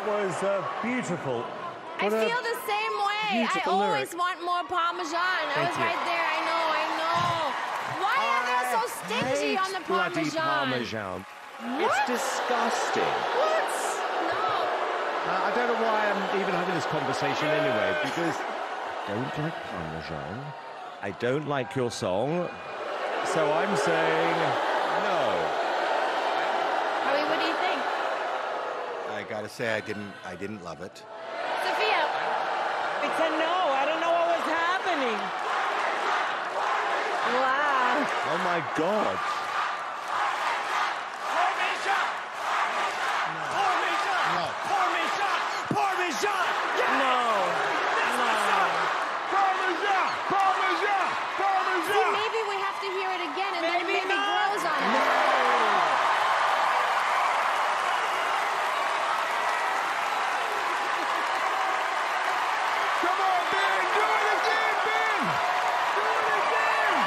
was beautiful. I feel the same way. I always want more Parmesan. I was right there. I know. Why are they so stingy on the bloody Parmesan? Parmesan. It's disgusting. What? No. I don't know why I'm even having this conversation anyway, because I don't like Parmesan. I don't like your song. So I'm saying no. Howie, what do you think? I gotta say, I didn't love it. Sophia. It's a no. I don't know what was happening. Wow. Oh my God. Parmesan! Parmesan! No. Parmesan! Parmesan! Yes! No. That's my song! Parmesan! Parmesan! Parmesan! Maybe we have to hear it again and then Maybe maybe not. grows on it. Come on, Ben! Do it again, Ben! Do it again!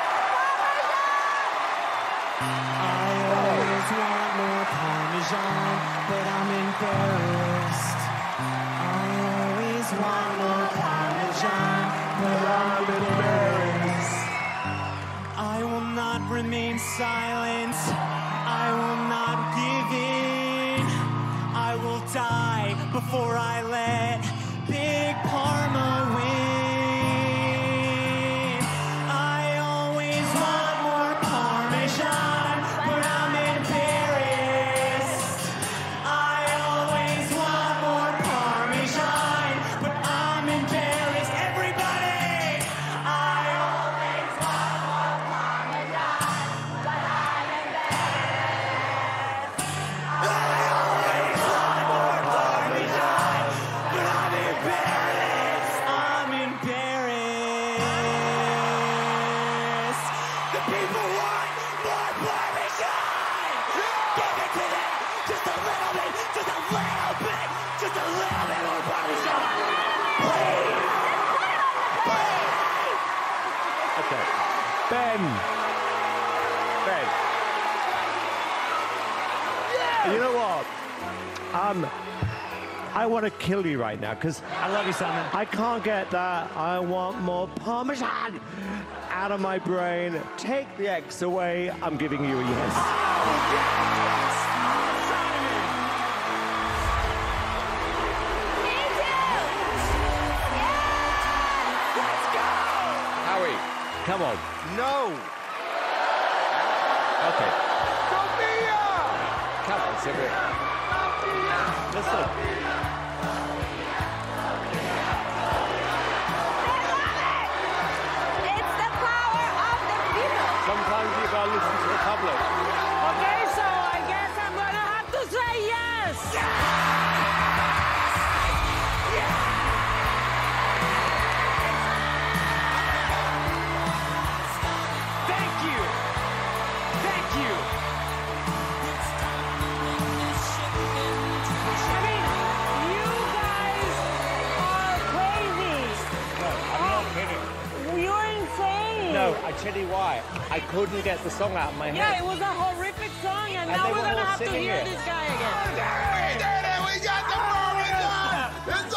I always want more Parmesan, but I'm embarrassed. I always want more Parmesan, but I'm embarrassed. I will not remain silent. I will not give in. I will die before I let Big Parma win. I always want more Parmesan, but I'm embarrassed. I always want more Parmesan, but I'm embarrassed. Everybody! I always want more Parmesan, but I'm embarrassed. I always want more Parmesan, but I'm embarrassed. I'm embarrassed. The people want more Parmesan. Give it to them. Just a little bit. Just a little bit. Just a little bit more Parmesan. Please. Please. Okay. Ben. You know what? I want to kill you right now because I love you, Simon. I can't get that. I want more Parmesan out of my brain. Take the X away. I'm giving you a yes. Me too. Let's go. Howie, come on. No! Okay. Sofia! Come on, Sylvia. Listen. It's the power of the people. Sometimes you gotta listen to the public. Okay, so I guess I'm gonna have to say yes. Thank you! Thank you! I mean, you guys are crazy. No, I'm not kidding. You're insane. No, I tell you why. I couldn't get the song out of my Yeah, head. it was a horrific song, and And now they we're were gonna all have to singing hear it. this guy again. We did it! We got the Parmesan! It's